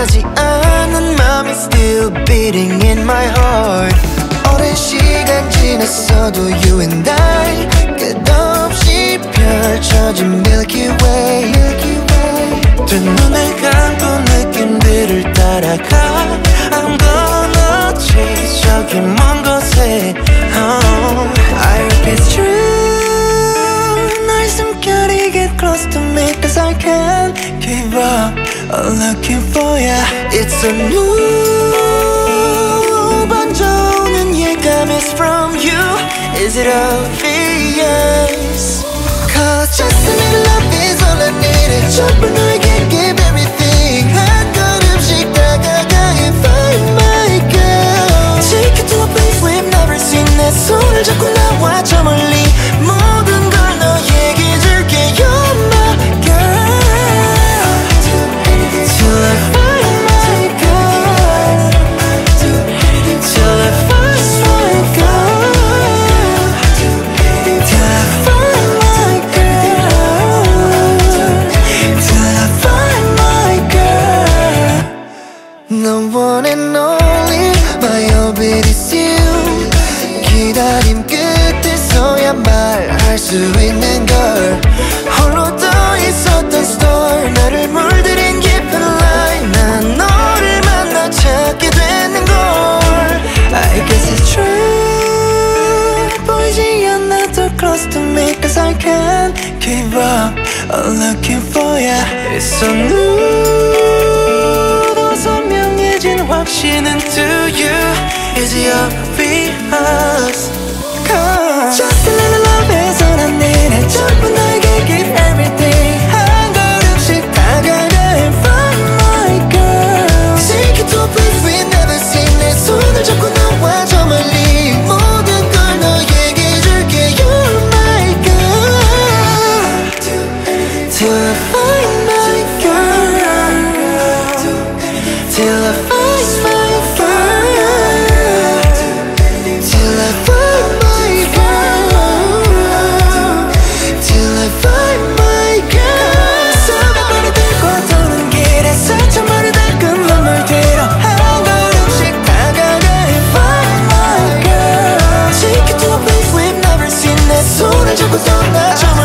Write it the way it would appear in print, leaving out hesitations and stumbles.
변하지 않는 맘이 still beating in my heart. 오랜 시간 지났어도 you and I 끝없이 펼쳐진 Milky Way. 두 눈을 감고 느낌들을 따라가 I'm gonna chase 저기 먼 곳에 I hope it's true. 날 숨결이 get close to me cause I can't give up I'm looking for ya. It's a new 번져오는 예감 is from you. Is it obvious? Cause just a little love is all I need. 전부 너에게 give everything. 한 걸음씩 다가가 and find my girl. Take you to a place we've never seen. 내 손을 잡고 나와 저 멀리 모든 걸 너에게 줄게. You're my girl. Till I find my girl. Till I find my girl. Till I find my girl. Till I find my girl. No one and only my orbit is you. 기다림 끝에서야 말할 수 있는 걸. 홀로 떠 있었던 storm 나를 물들인 깊은 line. 난 너를 만나 찾게 되는 걸. I guess it's true. 보이지 않아도 close to me cause I can't give up I'm looking for ya. It's so new. 더 선명해진 확신은 to you. Is it obvious? Just a little love is all I need. 전부 너에게 give everything. 한 걸음씩 다가가 and find my girl. Take you to a place we've never seen. 내 손을 잡고 나와 저 멀리 모든 걸 너에게 줄게. You're my girl. Till I find my girl. Till I find my girl. Till I find my girl. Till I find my girl. 수백번을 들고 도는 길에 상처만을 닦은 눈물 뒤로 한 걸음씩 다가가 and find my girl. Take you to a place we've never seen. 내 손을 잡고 떠나 저